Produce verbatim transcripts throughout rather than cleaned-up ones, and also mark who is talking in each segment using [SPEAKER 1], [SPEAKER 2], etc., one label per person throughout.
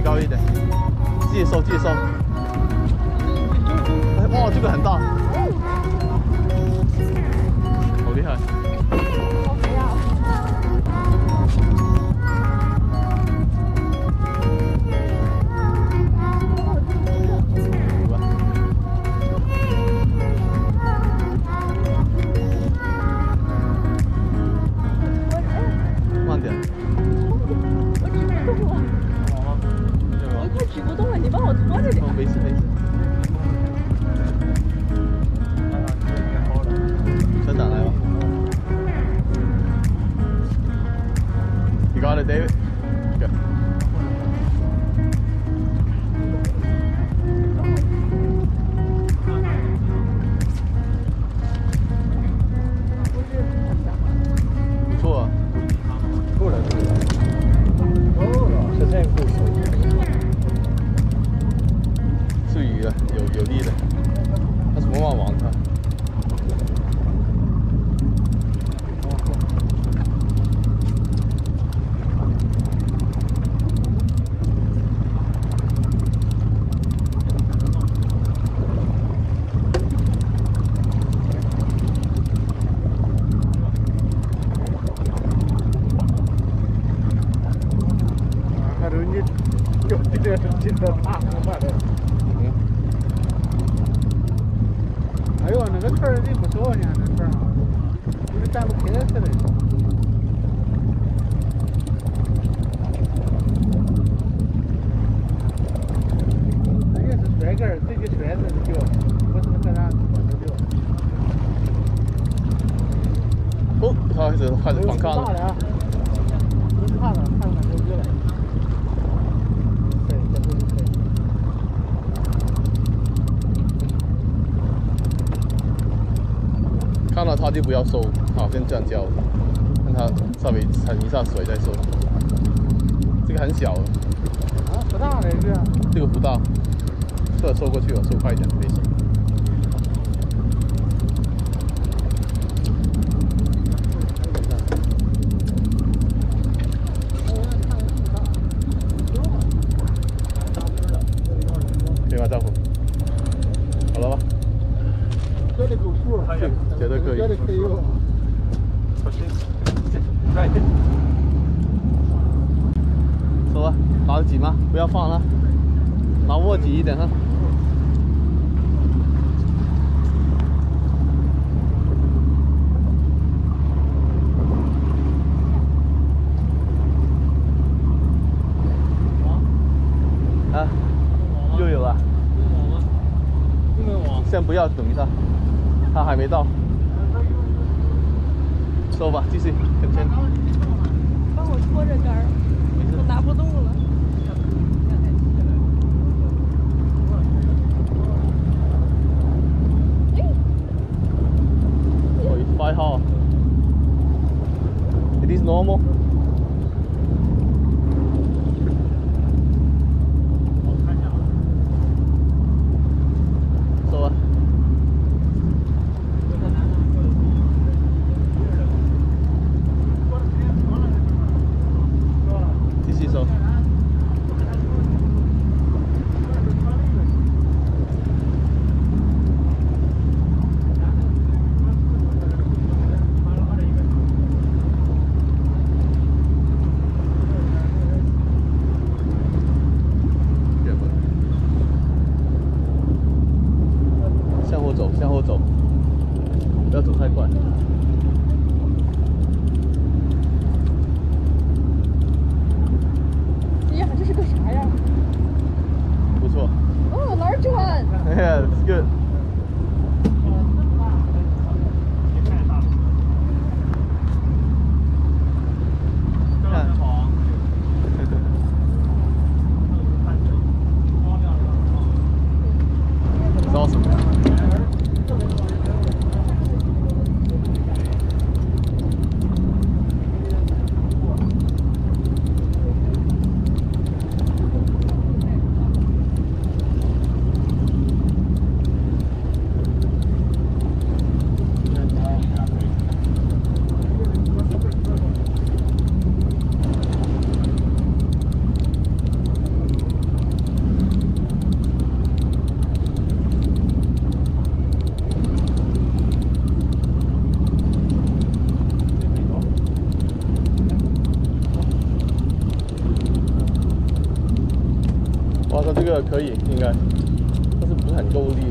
[SPEAKER 1] 高一点，自己收自己收。哎，哇，这个很大，好厉害！
[SPEAKER 2] 好肥啊！
[SPEAKER 1] 慢点。
[SPEAKER 2] 我举不动了，我快举不动了，你帮我拖着点。
[SPEAKER 1] 哦，没事没事。 车长来吧。You got it, David. Good. 不错啊，够了够了，够了，现在够收。是鱼的，有有力的。它什么网网它？
[SPEAKER 3] 进的大河嘛的。
[SPEAKER 1] 嗯。
[SPEAKER 3] 哎呦，那个圈儿的不错呢，那圈儿啊，就是站不开似的。人家是甩杆儿，自己甩着就钓，不是那个啥拖着钓。
[SPEAKER 1] 哦，他开始开始反抗了。
[SPEAKER 3] 啊！你看了看看这鱼了。
[SPEAKER 1] 看到它就不要收，好像这样教，让它稍微沉一下水再收。这个很小，
[SPEAKER 3] 啊，不大的这个。
[SPEAKER 1] 这个不大，这个收过去了，收快一点没事。可以吗，丈夫？好了吧？
[SPEAKER 3] 这里够数，
[SPEAKER 1] 这绝对可以。
[SPEAKER 3] 这里可以用。
[SPEAKER 1] 来，收啊，拿得紧吗？不要放了，拿握紧一点哈。啊，又有了。先不要，等一下。 他还没到，收吧，继续跟前。
[SPEAKER 2] 帮我拖着杆儿，我拿不动了。
[SPEAKER 1] Oh, it's five hard. It is normal. 收啊。 向后走，向后走，不要走太快。 哇，它这个可以，应该，但是不是很够力。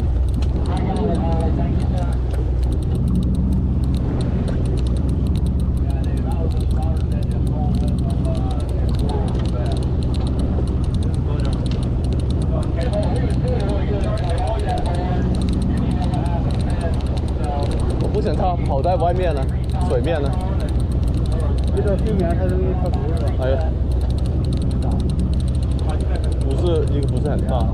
[SPEAKER 1] 我不想它跑在外面呢，水面呢。
[SPEAKER 3] 遇到水面它容易脱钩是吧？
[SPEAKER 1] 哎呀，不是一个不是很大。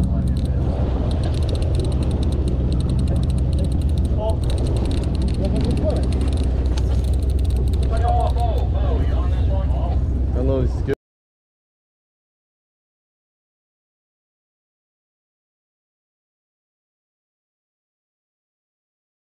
[SPEAKER 3] 哦，我还没过来。